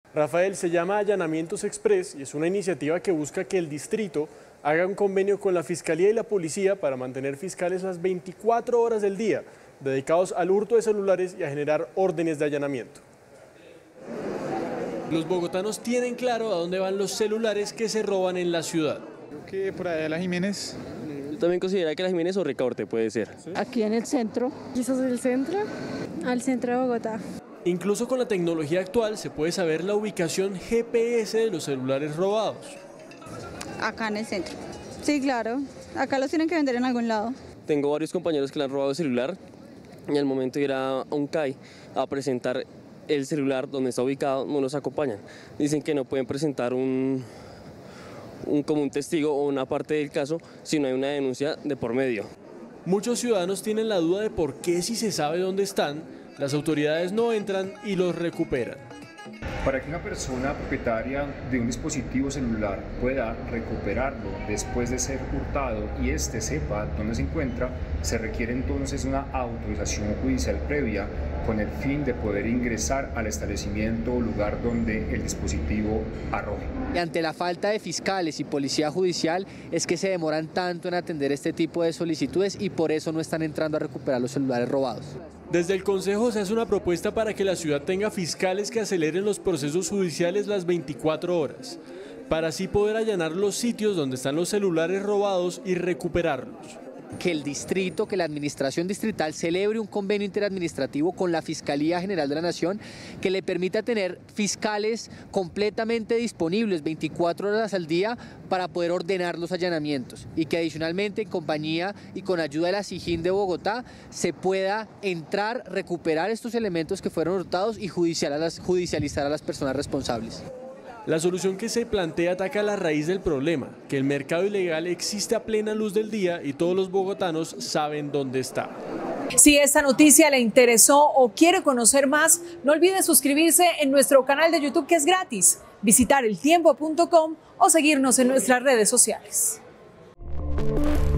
Rafael, se llama Allanamientos Express y es una iniciativa que busca que el distrito haga un convenio con la Fiscalía y la Policía para mantener fiscales las 24 horas del día, dedicados al hurto de celulares y a generar órdenes de allanamiento. Los bogotanos tienen claro a dónde van los celulares que se roban en la ciudad. Creo que por allá la Jiménez. Yo también considero que la Jiménez o Ricaurte puede ser. ¿Sí? Aquí en el centro. ¿Quizás el centro? Al centro de Bogotá. Incluso con la tecnología actual se puede saber la ubicación GPS de los celulares robados. Acá en el centro. Sí, claro. Acá los tienen que vender en algún lado. Tengo varios compañeros que le han robado el celular y al momento de ir a un CAI a presentar el celular donde está ubicado no los acompañan. Dicen que no pueden presentar como un testigo o una parte del caso si no hay una denuncia de por medio. Muchos ciudadanos tienen la duda de por qué, si se sabe dónde están, las autoridades no entran y los recuperan. Para que una persona propietaria de un dispositivo celular pueda recuperarlo después de ser hurtado y éste sepa dónde se encuentra, se requiere entonces una autorización judicial previa con el fin de poder ingresar al establecimiento o lugar donde el dispositivo arroje. Y ante la falta de fiscales y policía judicial es que se demoran tanto en atender este tipo de solicitudes y por eso no están entrando a recuperar los celulares robados. Desde el Consejo se hace una propuesta para que la ciudad tenga fiscales que aceleren los procesos judiciales las 24 horas, para así poder allanar los sitios donde están los celulares robados y recuperarlos. Que el distrito, que la administración distrital celebre un convenio interadministrativo con la Fiscalía General de la Nación que le permita tener fiscales completamente disponibles 24 horas al día para poder ordenar los allanamientos y que adicionalmente en compañía y con ayuda de la SIJIN de Bogotá se pueda entrar, recuperar estos elementos que fueron hurtados y judicializar a las personas responsables. La solución que se plantea ataca la raíz del problema, que el mercado ilegal existe a plena luz del día y todos los bogotanos saben dónde está. Si esta noticia le interesó o quiere conocer más, no olvide suscribirse en nuestro canal de YouTube, que es gratis, visitar eltiempo.com o seguirnos en nuestras redes sociales.